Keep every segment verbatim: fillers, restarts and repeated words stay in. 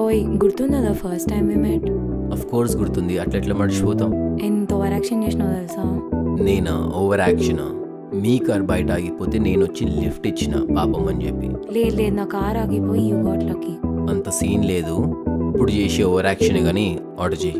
ఓయ్ గుర్తుందా first time we met? Of course గుర్తుంది, అట్లా ఎట్లా మర్చిపోతాం. ఎంత ఓవర్ యాక్షన్ చేసినావు తెలుసా? నేనా ఓవర్ యాక్షనా? మీ కార్ బయట ఆగిపోతే నేను వచ్చి లిఫ్ట్ ఇచ్చిన పాపం అని చెప్పి. లేదు లేదు నా కార్ ఆగిపోయి యూ గాట్ లక్కీ. అంత సీన్ లేదు, ఇప్పుడు చేసే ఓవర్ యాక్షనే కానీ ఆర్డర్ చేయి.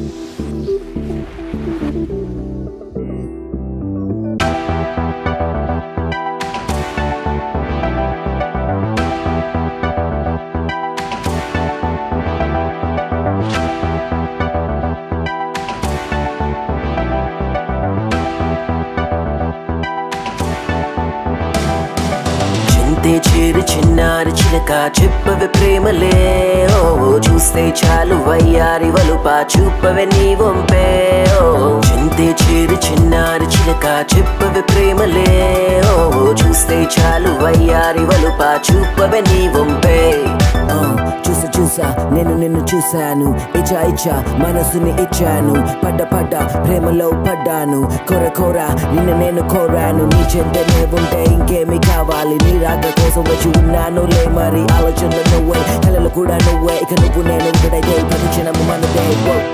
చేరు చిన్నారి చిలక చెప్పవే ప్రేమలే, ఓ చూస్తే చాలు వయ్యారి వలుపా చూపవే నీ వంపే. ఓ చింతే చేరు చిన్నారి చిలక చెప్పవే ప్రేమలే, ఓ చూస్తే చాలు వయ్యారి వలుపా చూపవే నీ వంపే. చూసా చూసా నేను నిన్ను చూశాను, ఇచ్చా ఇచ్చా మనసుని ఇచ్చాను, పడ్డ పడ్డ ప్రేమలో పడ్డాను, కొర కొర నిన్ను నేను కోరాను, నీ చెంతనే ఉంటే ఇంకేమి కావాలి, నీ రాక కోసం వచ్చి ఉన్నాను లే మరి, ఆలోచన నువ్వే కళలు కూడా నువ్వే, ఇక నువ్వు నేను ఒకటైతే ప్రతి క్షణము మనదే.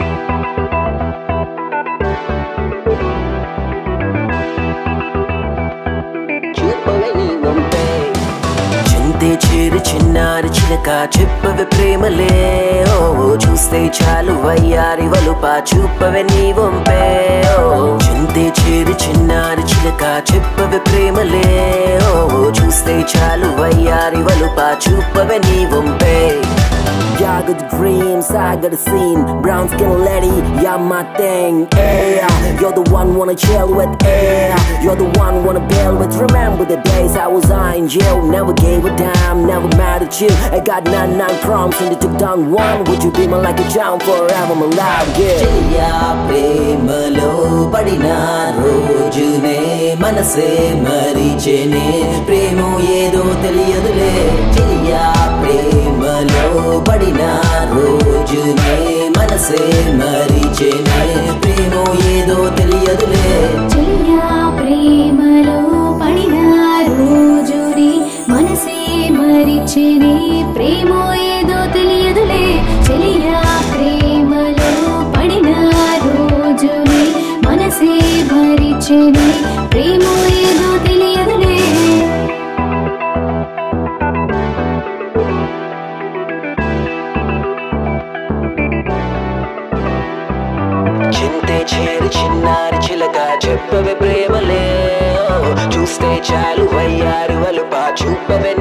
చేరు చిన్నారి చిలక చెప్పవే ప్రేమలే, ఓ చూస్తే చాలు వయ్యారి వలుపా చూపవే నీ వంపే. ఓ చింతే చేరు చిన్నారి చిలక చెప్పవే ప్రేమలే, ఓ చూస్తే చాలు వయ్యారి వలుపా చూపవే నీ వంపే. I got the dreams, I got the scene, brown skin lady, you're my thing, yeah. You're the one wanna chill with, yeah. You're the one wanna build with. Remember the days I was high in jail, never gave a damn, never mad at you. I got nine nine proms and you took down one. Would you be my like a charm forever, my life, yeah. Chiliya premalo padina rojune, manase marichene, premo yedo teliyadule. Chiliya premalo padina రోజునే మనసే మరిచెనే, ప్రేమో ఏదో తెలియదులే. చెలియా ప్రేమలో పడిన రోజునే మనసే మరిచెనే, ప్రేమో ఏదో తెలియదులే. చెలియా ప్రేమలో పడిన రోజునే మనసే మరిచెనే, ప్రేమో ఏదో తెలియదులే. చింతే చేరు చిన్నారి చిలక చెప్పవే ప్రేమలే, చూస్తే చాలు వయ్యారు వలుపా చూపవే